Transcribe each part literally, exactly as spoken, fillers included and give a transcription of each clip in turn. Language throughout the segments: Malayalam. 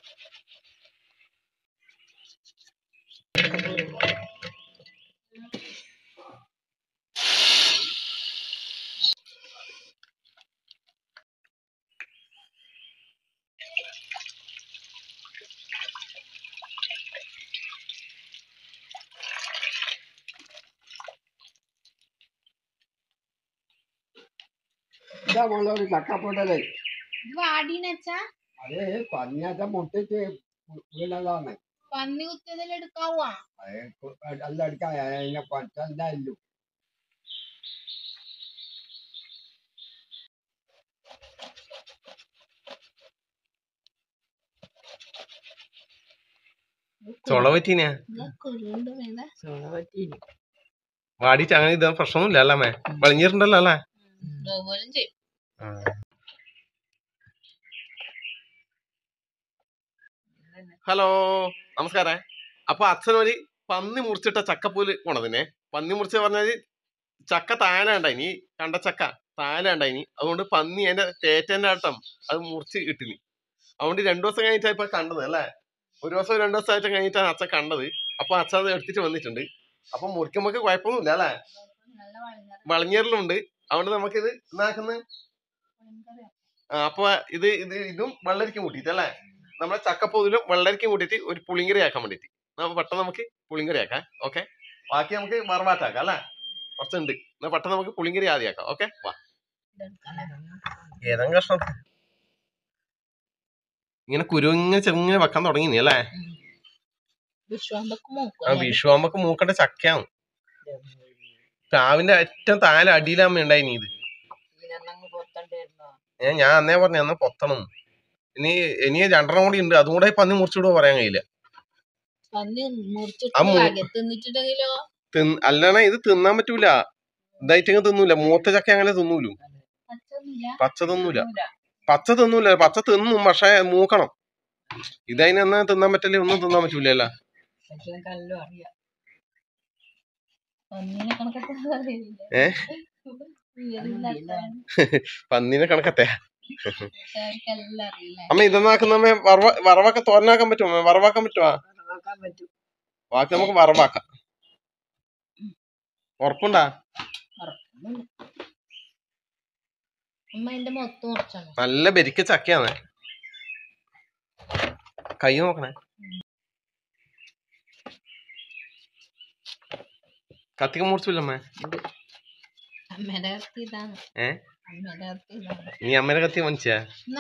ചക്കപ്പൊട്ടലേ വാടീനച്ചാ അതെ പന്നിയാച്ച മുട്ടിച്ച് വീണതാണ്. പന്നി കുത്തിയതെല്ലാം എടുക്കാവാ എല്ലാം എടുക്കാൻ അതിനെ പറ്റല്ലോ. ചൊള പറ്റീനാ വാടിച്ച് അങ്ങനെ ഇത് പ്രശ്നമൊന്നുമില്ല അല്ലേ മേ വെളിഞ്ഞിട്ടുണ്ടല്ലോ അല്ലേ. ഹലോ നമസ്കാരേ. അപ്പൊ അച്ഛനൊരു പന്നി മുറിച്ചിട്ട ചക്കപ്പൂല് കൊണ്ടതിനെ. പന്നി മുറിച്ച് പറഞ്ഞാല് ചക്ക താഴെ ഉണ്ടായിനി, കണ്ട ചക്ക താഴെ ഉണ്ടായിനി. അതുകൊണ്ട് പന്നി അതിന്റെ തേറ്റന്റെ ആട്ടം അത് മുറിച്ച് കിട്ടിനി. അതുകൊണ്ട് രണ്ടു ദിവസം കഴിഞ്ഞിട്ടാ ഇപ്പൊ കണ്ടത് അല്ലേ. ഒരു ദിവസം രണ്ടു ദിവസം ആയിട്ട് കഴിഞ്ഞിട്ടാണ് അച്ഛൻ കണ്ടത്. അപ്പൊ അച്ഛൻ അത് എടുത്തിട്ട് വന്നിട്ടുണ്ട്. അപ്പൊ മുറിക്കുമ്പോക്ക് കുഴപ്പമൊന്നുമില്ല അല്ലേ, വളഞ്ഞേറലുണ്ട്. അതുകൊണ്ട് നമുക്കിത് എന്നാക്കുന്നത് അപ്പൊ ഇത് ഇത് ഇതും വെള്ളരിക്കും കൂട്ടിട്ടല്ലേ, നമ്മളെ ചക്കപ്പൂതിലും വെള്ളരിക്കും കൂട്ടിട്ട് ഒരു പുളിങ്കറി ആക്കാൻ വേണ്ടിട്ട് പെട്ടെന്ന് നമുക്ക് പുളിങ്കറി ആക്കാം. ഓക്കെ, ബാക്കി നമുക്ക് വറവാറ്റാക്കാം അല്ലേ, കുറച്ചുണ്ട്. എന്നാ പെട്ടെന്ന് നമുക്ക് പുളിങ്കറി ആദ്യം ആക്കാം. ഓക്കെ, വാ. ഏതാ കഷ്ണം ഇങ്ങനെ കുരുങ്ങ ചെറുങ്ങനെ വെക്കാൻ തുടങ്ങി അല്ലേ. ആ വിഷുവാകുമ്പോ മൂക്കണ്ട ചക്കയാണ്. പ്ലാവിന്റെ ഏറ്റവും താഴെ അടിയിലാകുമ്പോ ഉണ്ടായിനി ഇത്. ഏ ഞാൻ അന്നേ പറഞ്ഞു അന്ന് പൊത്തണം. ഇനി ഇനി രണ്ടെണ്ണം കൂടി ഉണ്ട്, അതും കൂടെ പന്നി മുറിച്ചിടുവോ പറയാൻ കഴിയില്ല. അല്ലണ ഇത് തിന്നാൻ പറ്റൂല, ഇതായിട്ട് തിന്നൂല. മൂത്ത ചക്ക അങ്ങനെ തിന്നൂലു, പച്ച തിന്നൂല. പച്ച തിന്നൂല, പച്ച തിന്നും പക്ഷെ മൂക്കണം. ഇതതിന് എന്നാ തിന്നാൻ പറ്റില്ല, ഒന്നും തിന്നാൻ പറ്റൂല. ഏ പന്നീനെ കണക്കത്തെ അമ്മ ഇതെന്നാക്കുന്നമ്മ വറവ വറവാക്കാൻ തോരനാക്കാൻ പറ്റുമോ? വറവാക്കാൻ പറ്റുവാ? ബാക്കി നമുക്ക് വറവാക്കാം. ഉറപ്പുണ്ടാ? നല്ല ബെരിക്ക ചക്കയാണ്. കൈ നോക്കണേ, കത്തിക്ക് മുറിച്ചില്ലമ്മേ. ഏ നീ അമ്മേനെ കത്തി മനസ്സിയാ?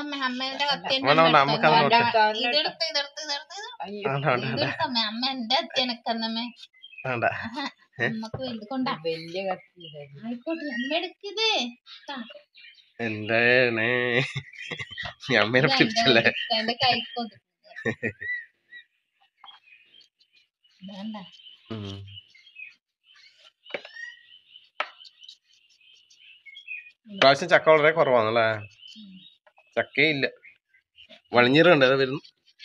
എന്താണ് നീ അമ്മേനെ പിടിച്ചല്ലേ? പ്രാവശ്യം ചക്ക വളരെ കുറവാണല്ലേ, ചക്കയില്ല. വളഞ്ഞീറുണ്ട് അത് വരുന്നു.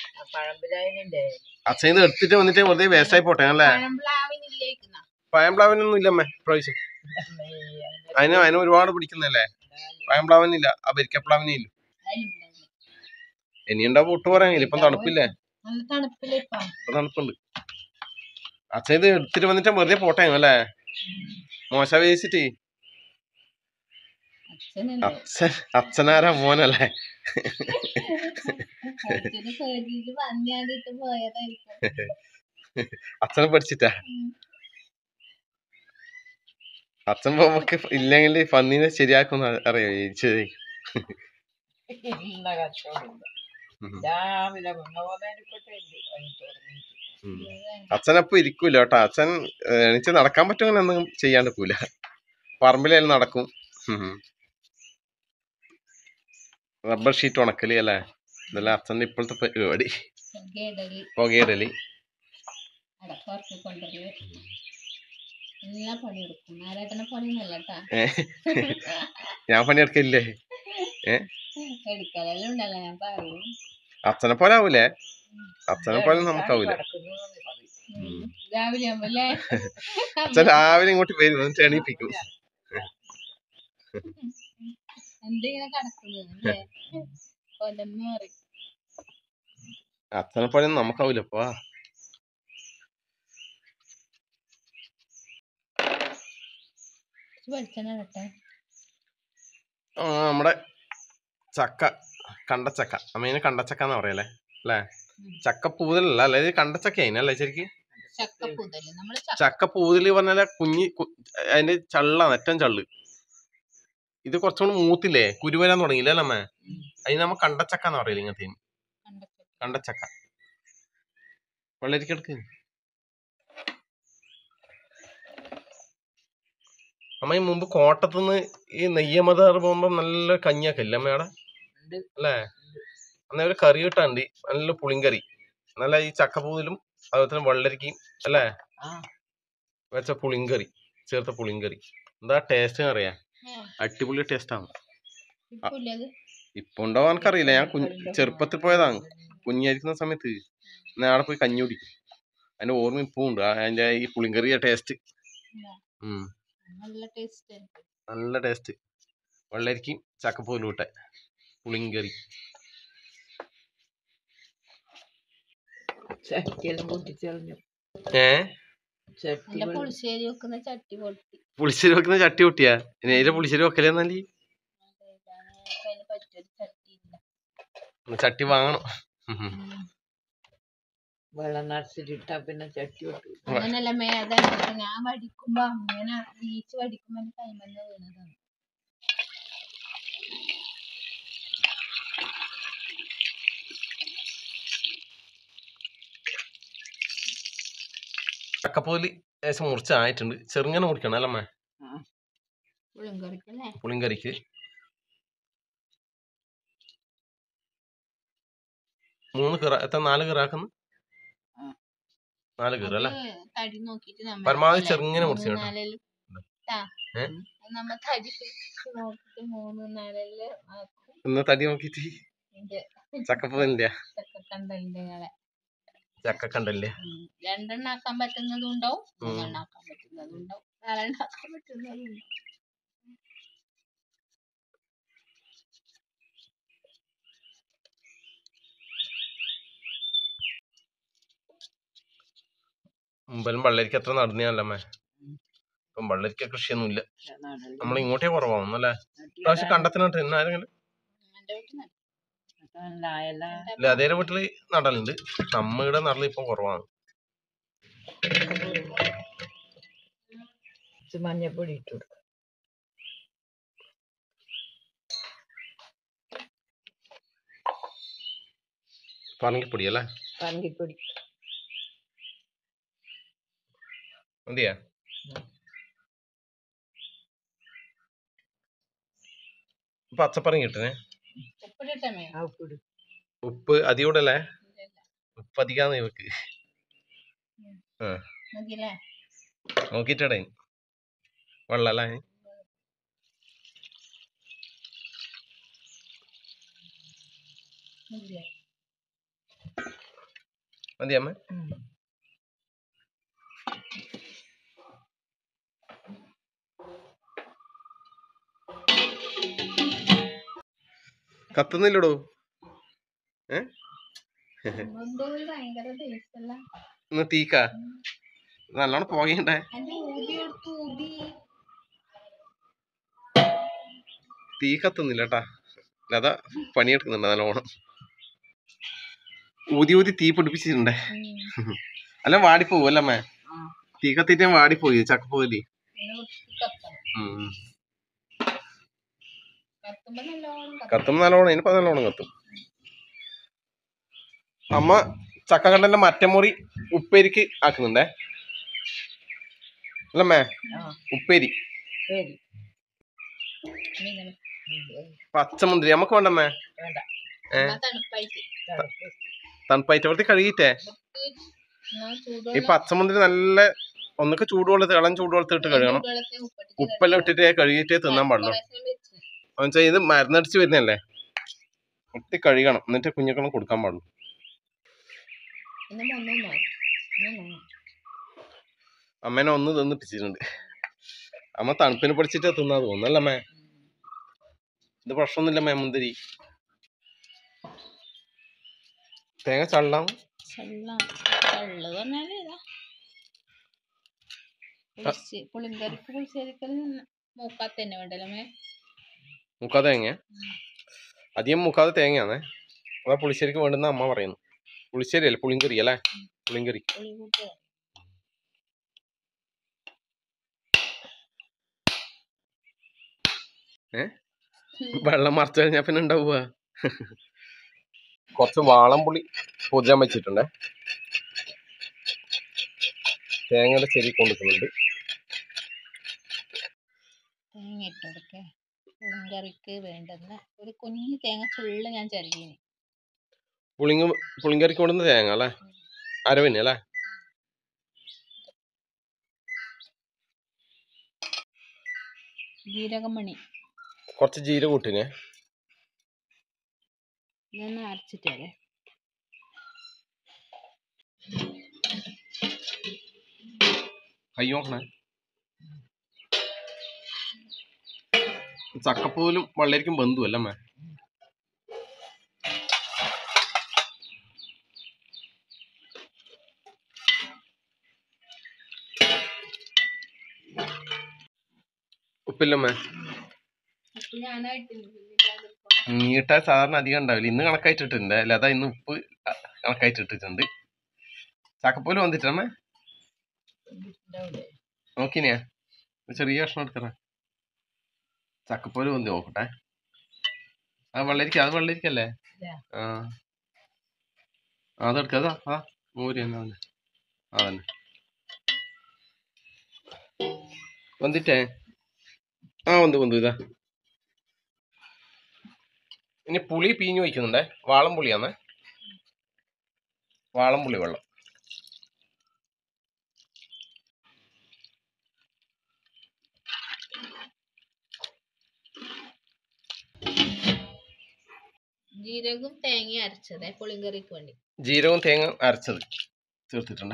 അച്ഛൻ എടുത്തിട്ട് വന്നിട്ട് വെറുതെ വേസ്റ്റ് ആയി പോട്ടെ അല്ലേ. പഴംപ്ലാവിനൊന്നും ഇല്ലമ്മേ പ്രാവശ്യം. അതിന് അതിന് ഒരുപാട് പിടിക്കുന്നല്ലേ. പഴംപ്ലാവിനില്ല, ആ ബരിക്കപ്ലാവിനും ഇല്ല. ഇനിയുണ്ടാവും ഒട്ട് പറയാനില്ല, ഇപ്പം തണുപ്പില്ലേ, ഇപ്പൊ തണുപ്പുണ്ട്. അച്ഛൻ ഇത് എടുത്തിട്ട് വന്നിട്ട് വെറുതെ പോട്ടെ അല്ലേ, മോശ വേച്ചിട്ട്. അച്ഛൻ അച്ഛനാരാ മോനല്ലേ. അച്ഛനെ പഠിച്ചിട്ടാ. അച്ഛൻ നമുക്ക് ഇല്ലെങ്കിൽ പന്നീനെ ശരിയാക്കും അറിയോ? ശരി, അച്ഛനപ്പൊ ഇരിക്കൂല കേട്ടോ. അച്ഛൻ എണീച്ച് നടക്കാൻ പറ്റുമെങ്കിൽ ഒന്നും ചെയ്യാണ്ട് പോല, പറമ്പിലെല്ലാം നടക്കും. റബ്ബർ ഷീറ്റ് ഉണക്കല് അല്ലേ, ഇതെല്ലാം അച്ഛൻ്റെ ഇപ്പോഴത്തെ പരിപാടി. പുകയിടല്, ഞാൻ പണിയെടുക്കില്ലേ? ഏ അച്ഛനെ പോലെ ആവൂലേ, അച്ഛനെ പോലെ നമുക്കാവൂല. അച്ഛൻ രാവിലെ ഇങ്ങോട്ട് വരും, എന്നിട്ട് എണീപ്പിക്കും. അച്ഛനെ പോലെ നമുക്കാവൂലപ്പാ. ആ നമ്മുടെ ചക്ക കണ്ടച്ചക്ക, അമ്മേന് കണ്ടച്ചക്ക എന്ന് പറയല്ലേ അല്ലേ? ചക്കപ്പൂതലല്ല അല്ലേ, ഇത് കണ്ടച്ചക്ക അതിനല്ലേ ശരിക്കും? ചക്കപ്പൂതല് പറഞ്ഞാല് കുഞ്ഞി അതിന്റെ ചള്ളാണ്, ഏറ്റവും ചള്ള്. ഇത് കുറച്ചുകൂടി മൂത്തില്ലേ, കുരുവരാൻ തുടങ്ങിയില്ലേ അമ്മ? അതിന് നമ്മ കണ്ടച്ചക്ക എന്ന് പറയില്ല ഇങ്ങനത്തെ. കണ്ടച്ചക്ക വെള്ളരിക്കെടുക്ക് അമ്മ. ഈ മുമ്പ് കോട്ടത്തുനിന്ന് ഈ നെയ്യമതാറ് പോകുമ്പോ നല്ല കഞ്ഞിയൊക്കെ ഇല്ലേ അമ്മയുടെ അല്ലേ? അന്നേ ഒരു കറി കിട്ടാണ്ട്, നല്ല പുളിങ്കറി, നല്ല ഈ ചക്കപ്പൂതിലും അതുപോലെ തന്നെ വെള്ളരിക്കയും അല്ലേ വെച്ച പുളിങ്കറി, ചേർത്ത പുളിങ്കറി. എന്താ ടേസ്റ്റ് അറിയാ? അടിപൊളി ടേസ്റ്റ് ആണ്. ഇപ്പൊ ഉണ്ടോ എനിക്കറിയില്ല, ഞാൻ ചെറുപ്പത്തിൽ പോയതാണ് കുഞ്ഞായിരിക്കുന്ന സമയത്ത്. നാളെ പോയി കഞ്ഞി കുടിക്കും, അതിന്റെ ഓർമ്മ ഇപ്പൊ ഉണ്ട്. അതിന്റെ ഈ പുളിങ്കറിയ ടേസ്റ്റ് നല്ല ടേസ്റ്റ്. വെള്ളരിക്കും ചക്കപ്പൂലും ഇട്ടെ പുളിങ്കറി. ഏ പുളിശ്ശേരി വെക്കുന്ന ചട്ടി പൊട്ടിയാ? നേരെ പുളിശ്ശേരി വെക്കലെന്നല്ലേ? ചട്ടി വാങ്ങണം. വെള്ളം നനച്ചിട്ടാ പിന്നെ ചട്ടി പൊട്ടി. അങ്ങനല്ല മേ, അതെ ഞാൻ പഠിക്കുമ്പോ അങ്ങനെ ബീച്ച് പഠിക്കുമ്പോ കൈമന്ന് വീണതാണ്. ചക്കപ്പോല് ഏകദേശം മുറിച്ചായിട്ടുണ്ട്. ചെറുങ്ങനെ മുറിക്കണം അല്ലമ്മ പുളിങ്കറിക്ക്? മൂന്ന് കീറ എത്ര? നാല് കീറാക്കുന്നു? നാല് കീറ അല്ലേ? പരമാവധി ചെറുങ്ങനെ മുറിച്ചു കേട്ടോ. ഇന്ന് തടി നോക്കിട്ട് ചക്കപ്പൂലിന്റെ ചക്കക്കണ്ടല്ലേ? രണ്ടെണ്ണാക്കാൻ പറ്റുന്നതും ഉണ്ടാവും, മൂന്നെണ്ണാക്കാൻ പറ്റുന്നതും ഉണ്ടാവും, നാലെണ്ണാക്കാൻ പറ്റുന്നതും ഉണ്ടാവും. മുമ്പലും വെള്ളരിക്ക അത്ര നടന്നല്ലേ? ഇപ്പം വെള്ളരിക്ക കൃഷിയൊന്നും ഇല്ല, നമ്മൾ ഇങ്ങോട്ടേ കുറവാകുന്നു അല്ലേ? പ്രാവശ്യം കണ്ടത്തിനോട്ട് എന്നാരെങ്കിലും ഇല്ല, അതേ വീട്ടില് നടലുണ്ട്, നമ്മയുടെ നടല് ഇപ്പം കുറവാണ്. മഞ്ഞപ്പൊടി ഇട്ടു കൊടുക്കുക. പറങ്കിപ്പൊടി അല്ലേ? പറങ്കിപ്പൊടി മതിയാ? പച്ചപ്പറങ്ങി കിട്ടണേ. ഉപ്പ് അധികൂടല്ലേ? ഉപ്പ് അധികാന്ന് ഇവക്ക്. ആ നോക്കിട്ടടേ വെള്ളല്ലേ? മതിയമ്മ? കത്തുന്നില്ലടോ. ഏ ഇന്ന് തീക്കാ നല്ലോണം പോകണ്ടേ? തീ കത്തുന്നില്ല കേട്ടാ, അതാ പണിയെടുക്കുന്നുണ്ട് നല്ലോണം. ഊതി ഊതി തീ പിടിപ്പിച്ചിട്ടുണ്ടേ. അല്ല വാടിപ്പോവും അല്ലമ്മേ? തീ കത്തിട്ട് വാടിപ്പോയി ചക്കപ്പോലി. കത്തുമ്പോ നല്ലോണം, ഇനിയിപ്പോ നല്ലോണം കത്തും. അമ്മ ചക്കക്കണ്ടന്റെ മറ്റമുറി ഉപ്പേരിക്ക് ആക്കുന്നുണ്ടേ അല്ലമ്മേ? ഉപ്പേരി പച്ചമുന്തിരി നമുക്ക് വേണ്ടമ്മേ? ഏ തണുപ്പായിട്ട് അവിടുത്തെ കഴുകിട്ടേ ഈ പച്ചമുന്തിരി നല്ല ഒന്നൊക്കെ ചൂടുവെള്ളത്തിൽ, ഇളം ചൂടുവെള്ളത്തിൽ ഇട്ട് കഴുകണം. ഉപ്പെല്ലാം ഇട്ടിട്ട് കഴുകിയിട്ടേ തിന്നാൻ പാടുള്ളൂ. എന്നുവെച്ചാൽ ഇത് മരുന്നടിച്ച് വരുന്നല്ലേ, ഒട്ടി കഴുകണം, എന്നിട്ട് കുഞ്ഞുങ്ങളും കൊടുക്കാൻ പാടുള്ളൂ. അമ്മേനെ ഒന്ന് തിന്നിപ്പിച്ചിട്ടുണ്ട്. അമ്മ തണുപ്പിന് പഠിച്ചിട്ട് തിന്നാ തോന്നുന്നല്ലേ അമ്മേ? ഇത് പ്രശ്നമൊന്നുമില്ല അമ്മേ മുന്തിരി. തേങ്ങ ചള്ളാം ചള്ള ചള്ള് പറഞ്ഞാല് ഇതാ പുളിശ്ശേ പുളിങ്കറിക്ക് പുളിശ്ശേരിക്കൽ മൂക്കാത്ത തന്നെ വേണ്ടല്ലേ. മുക്കാതെ തേങ്ങ അധികം മുക്കാതെ തേങ്ങയാണേ. അതാ പുളിശ്ശേരിക്ക് വേണ്ടുന്ന അമ്മ പറയുന്നു. പുളിശ്ശേരി അല്ലേ പുളിങ്കറി അല്ലേ? പുളിങ്കറി. പുളി കൂട്ടുക. ഏ വെള്ളം മറച്ചു കഴിഞ്ഞാ പിന്നെ ഉണ്ടാവുക. കുറച്ച് വാളംപുളി പൊതിരാൻ വെച്ചിട്ടുണ്ടേ. തേങ്ങയുടെ ചെരി കൊണ്ടുവരുന്നുണ്ട്. തേങ്ങ ഇട്ടെടുക്കേ. പുളിങ്കറിക്ക് വേണ്ടുന്ന ഒരു കുഞ്ഞു തേങ്ങ ഫുള്ള് ഞാൻ ചിരകിനി. പുളിങ്ങ പുളിങ്കറിക്ക് കൊണ്ടുവന്ന തേങ്ങ അല്ലേ? അരവിന് അല്ലേ? ജീരകം മണി കുറച്ച് ജീരകം കൂട്ടിനെ. ഇതൊന്ന് അരച്ചിട്ടേ. കൈ നോക്കണേ. ചക്കപ്പൂലും വെള്ളരിക്കും ബന്ധു അല്ലേ അമ്മേ? ഉപ്പില്ലമ്മേ? നീട്ടാൻ സാധാരണ അധികം ഉണ്ടാവില്ല. ഇന്ന് കണക്കായിട്ടിട്ടുണ്ട് അല്ല. അതാ ഇന്ന് ഉപ്പ് കണക്കായിട്ടിട്ടുണ്ട്. ചക്കപ്പൂല് വന്നിട്ടമ്മേ നോക്കിനെയാ? ചെറിയ കഷ്ണം എടുക്കണ ചക്കപ്പൂല് വന്ന് നോക്കട്ടെ. അത് വെള്ളരിക്ക അത് വെള്ളരിക്കല്ലേ? ആ അതെടുക്ക. അതാ ആ മൂരി തന്നെ അതന്നെ വന്നിട്ടേ. ആ വന്നു വന്നു ഇതാ. ഇനി പുളി പീഞ്ഞു വയ്ക്കുന്നുണ്ടേ. വാളം പുളിയാന്നേ. വാളം പുളി വെള്ളം. ജീരകവും തേങ്ങ അരച്ചത് പുളിങ്കറിക്ക് വേണ്ടി. ജീരകവും തേങ്ങ അരച്ചത് ചേർത്തിട്ടുണ്ടേ.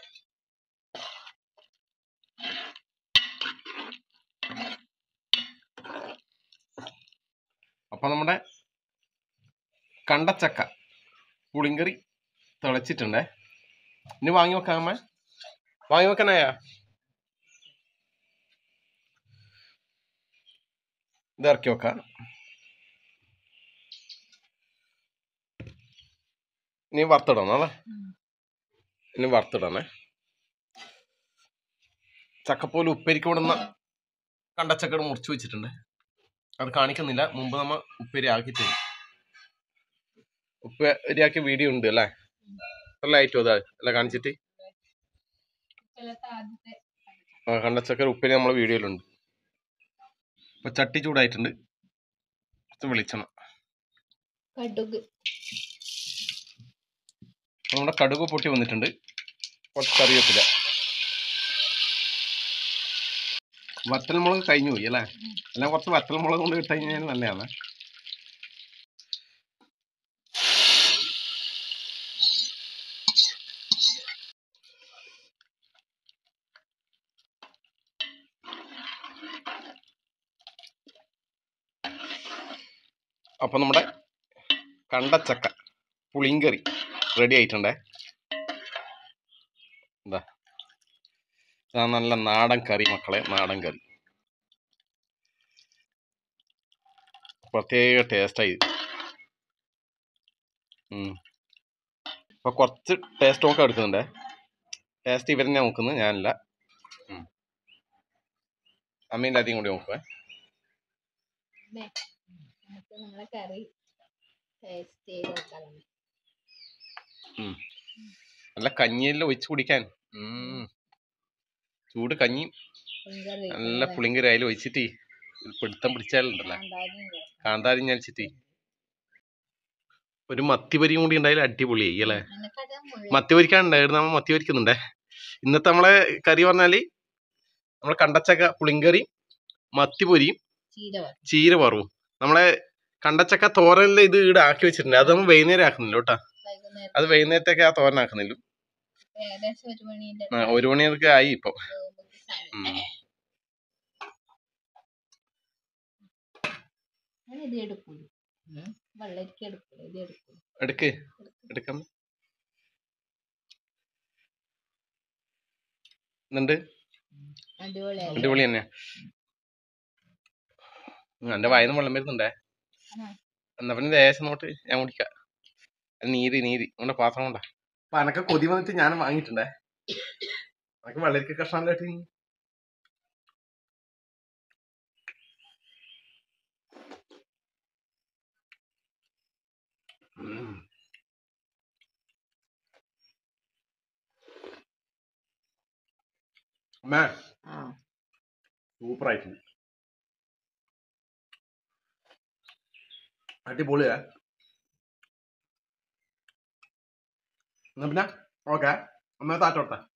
അപ്പൊ നമ്മുടെ കണ്ടച്ചക്ക പുളിങ്കറി തിളച്ചിട്ടുണ്ടേ. ഇനി വാങ്ങി വെക്കാം അമ്മ. വാങ്ങി വെക്കാനായാ? ഇത് ഇറക്കി വെക്കാം. ഇനി വറുത്തിടണം അല്ലേ? ഇനി വറുത്തിടണേ. ചക്കപ്പൂല് ഉപ്പേരിക്ക് വിടുന്ന കണ്ടച്ചക്കട് മുറിച്ച് വെച്ചിട്ടുണ്ട്. അത് കാണിക്കുന്നില്ല. മുമ്പ് നമ്മ ഉപ്പേരി ആക്കിയിട്ടുണ്ട്. ഉപ്പേരിയാക്കിയ വീഡിയോ ഉണ്ട് അല്ലേ? നല്ല ഐറ്റം അതാ അല്ല കാണിച്ചിട്ട്. ആ കണ്ടച്ചക്കർ ഉപ്പേരി നമ്മളെ വീഡിയോയിലുണ്ട്. ഇപ്പൊ ചട്ടി ചൂടായിട്ടുണ്ട്. കുറച്ച് വെളിച്ചെണ്ണ. കടുക്. നമ്മുടെ കടുക് പൊട്ടി വന്നിട്ടുണ്ട്. കുറച്ച് കറിവേപ്പില. വറ്റൽമുളക് കഴിഞ്ഞു പോയി അല്ലേ? എല്ലാം കുറച്ച് വറ്റൽമുളക് കൊണ്ട് ഇട്ട് കഴിഞ്ഞാൽ നല്ലതാണ്. അപ്പൊ നമ്മുടെ കണ്ടച്ചക്ക പുളിങ്കറി റെഡി ആയിട്ടുണ്ടേ. എന്താ ഇതാ നല്ല നാടൻ കറി മക്കളെ. നാടൻ കറി പ്രത്യേക ടേസ്റ്റായി. അപ്പൊ കുറച്ച് ടേസ്റ്റ് നോക്കാൻ എടുക്കുന്നുണ്ടേ. ടേസ്റ്റ് ഇവരെന്നെ നോക്കുന്നത്, ഞാനല്ല. അമ്മീൻ്റെ അധികം കൂടി നോക്കുവേ. നമ്മളെ കറി ടേസ്റ്റ് ചെയ്ത് നോക്കാം. നല്ല കഞ്ഞിയെല്ലാം ഒഴിച്ച് കുടിക്കാൻ. ചൂട് കഞ്ഞി നല്ല പുളിങ്കറി അതിൽ ഒഴിച്ചിട്ട് പിടുത്തം പിടിച്ചാലുണ്ടല്ലോ. കാന്താരി ഞലിച്ചിട്ട് ഒരു മത്തി പൊരിയും കൂടി ഉണ്ടായാലും അടിപൊളിയായി അല്ലേ? മത്തി പൊരിക്കാനുണ്ടായിരുന്നു. നമ്മൾ മത്തി പൊരിക്കുന്നുണ്ടേ. ഇന്നത്തെ നമ്മളെ കറി പറഞ്ഞാല് നമ്മളെ കണ്ടച്ചക്ക പുളിങ്കറി, മത്തി പൊരിയും ചീര വറവും. നമ്മളെ കണ്ടച്ചക്ക തോരനിലെ ഇത് ഇവിടെ ആക്കി വെച്ചിട്ടുണ്ട്. അത് നമ്മൾ വൈകുന്നേരം ആക്കുന്നില്ല കേട്ടാ. അത് വൈകുന്നേരത്തേക്ക് ആ തോരൻ ആക്കുന്നില്ല. ആ ഒരു മണിയൊക്കെ ആയി ഇപ്പൊ. എടുക്ക് എടുക്കാം. എന്നുണ്ട് അടിപൊളിയല്ലേ അടിപൊളി തന്നെ. എന്റെ വായന്ന് വെള്ളം വരുന്നുണ്ടേ. ആ. എന്നാ പിന്നെ ദേശം നോട്ട് ഞാൻ കുടിക്കാം. അത് നീര് നീര് നമ്മുടെ പാത്രം കൊണ്ടാ. അപ്പൊ അനക്ക് കൊതി വന്നിട്ട് ഞാൻ വാങ്ങിയിട്ടുണ്ടേ. അനക്ക് വെള്ളരിക്ക കഷ്ണം കേട്ടി. അമ്മേ ആ സൂപ്പർ ആയിട്ടുണ്ട്, അടിപൊളിയാ. എന്നാ പിന്നെ ഓക്കെ അമ്മ താറ്റോട്ടെ.